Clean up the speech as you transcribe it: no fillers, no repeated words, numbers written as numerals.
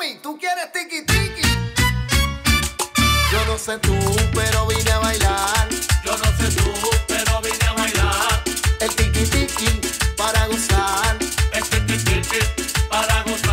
Mami, ¿tú quieres tiki tiki? Yo no sé tú, pero vine a bailar. Yo no sé tú, pero vine a bailar. El tiki tiki para gozar. El tiki tiki para gozar.